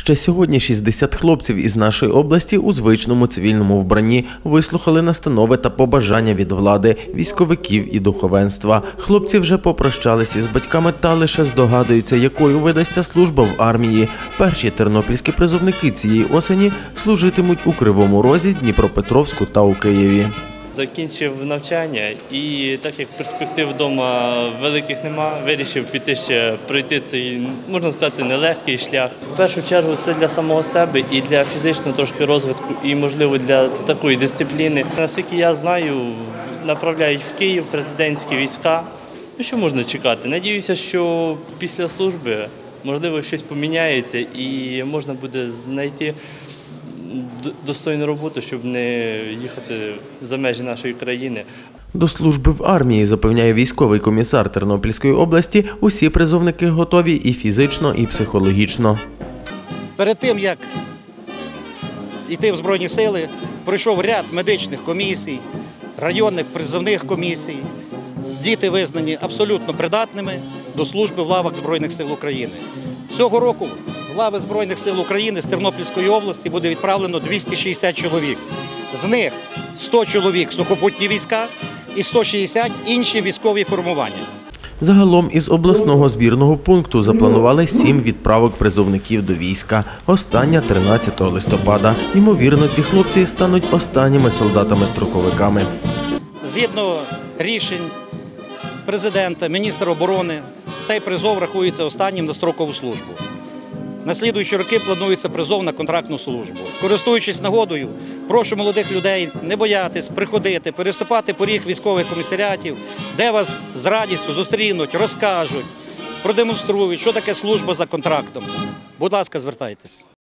Ще сьогодні 60 хлопців із нашої області у звичному цивільному вбранні вислухали настанови та побажання від влади, військовиків і духовенства. Хлопці вже попрощалися з батьками та лише здогадуються, якою видасться служба в армії. Перші тернопільські призовники цієї осені служитимуть у Кривому Розі, Дніпропетровську та у Києві. Закінчив навчання і так як перспектив вдома великих нема, вирішив піти ще пройти цей, можна сказати, нелегкий шлях. В першу чергу це для самого себе і для фізичного трошки розвитку, і, можливо, для такої дисципліни. Наскільки я знаю, направляють в Київ президентські війська. Що можна чекати? Надіюся, що після служби, можливо, щось поміняється і можна буде знайти достойну роботу, щоб не їхати за межі нашої країни. До служби в армії, запевняє військовий комісар Тернопільської області, усі призовники готові і фізично, і психологічно. Перед тим, як йти в Збройні сили, пройшов ряд медичних комісій, районних призовних комісій. Діти визнані абсолютно придатними до служби в лавах Збройних сил України. Цього року в лави Збройних сил України з Тернопільської області буде відправлено 260 чоловік. З них 100 чоловік – сухопутні війська і 160 – інші військові формування. Загалом із обласного збірного пункту запланували 7 відправок призовників до війська. Остання 13 листопада. Ймовірно, ці хлопці стануть останніми солдатами-строковиками. Згідно рішень президента, міністра оборони, цей призов рахується останнім на строкову службу. На слідуючі роки планується призов на контрактну службу. Користуючись нагодою, прошу молодих людей не боятись, приходити, переступати поріг військових комісаріатів, де вас з радістю зустрінуть, розкажуть, продемонструють, що таке служба за контрактом. Будь ласка, звертайтесь.